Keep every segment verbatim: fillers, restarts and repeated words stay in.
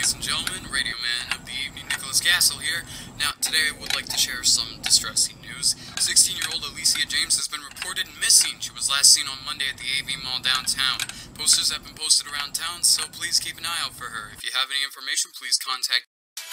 ladies and gentlemen, Radio Man of the Evening, Nicholas Castle here. Now, today I would like to share some distressing news. sixteen-year-old Alicia James has been reported missing. She was last seen on Monday at the A V Mall downtown. Posters have been posted around town, so please keep an eye out for her. If you have any information, please contact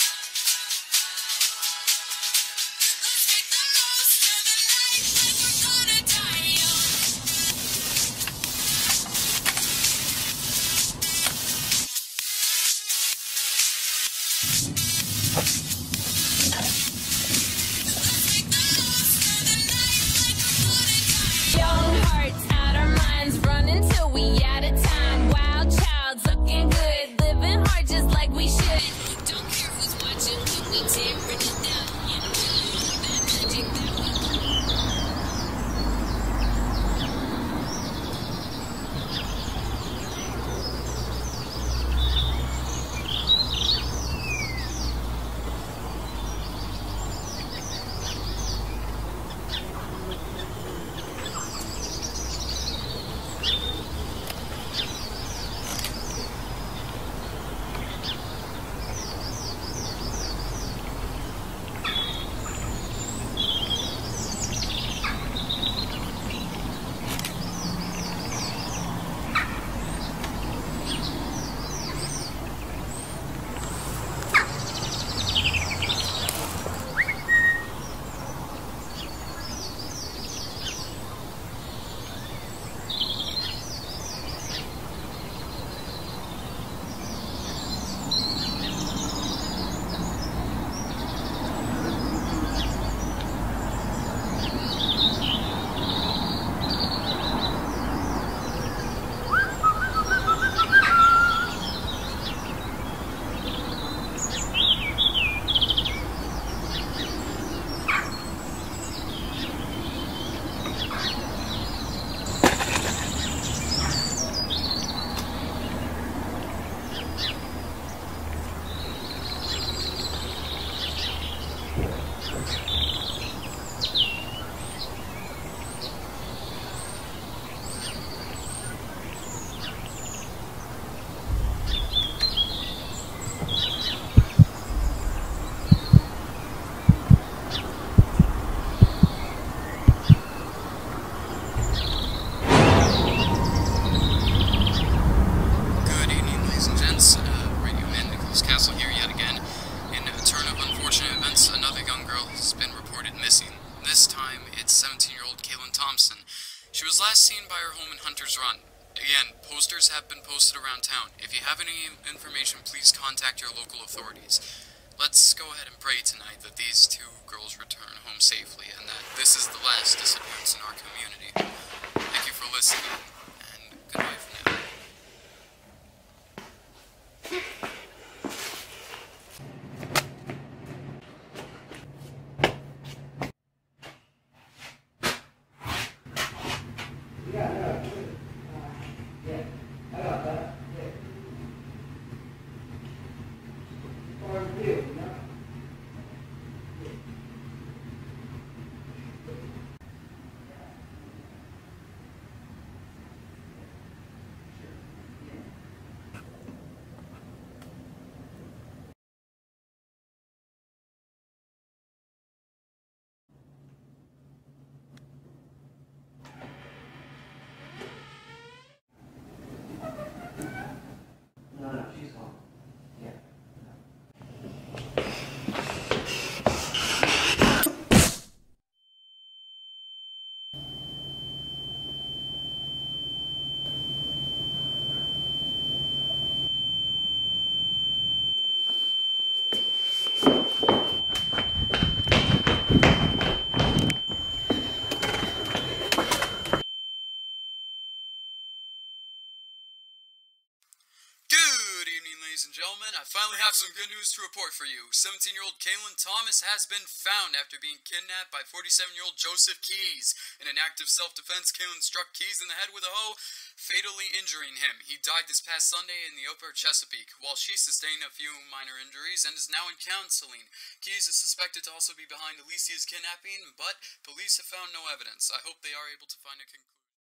Castle here yet again. In a turn of unfortunate events, another young girl has been reported missing. This time, it's seventeen-year-old Kaylin Thompson. She was last seen by her home in Hunter's Run. Again, posters have been posted around town. If you have any information, please contact your local authorities. Let's go ahead and pray tonight that these two girls return home safely and that this is the last disappearance in our community. Thank you for listening, and goodbye for now. Ladies and gentlemen, I finally have some good news to report for you. seventeen-year-old Kaylin Thomas has been found after being kidnapped by forty-seven-year-old Joseph Keys. In an act of self-defense, Kaylin struck Keys in the head with a hoe, fatally injuring him. He died this past Sunday in the Upper Chesapeake, while she sustained a few minor injuries and is now in counseling. Keys is suspected to also be behind Alicia's kidnapping, but police have found no evidence. I hope they are able to find a conclusion.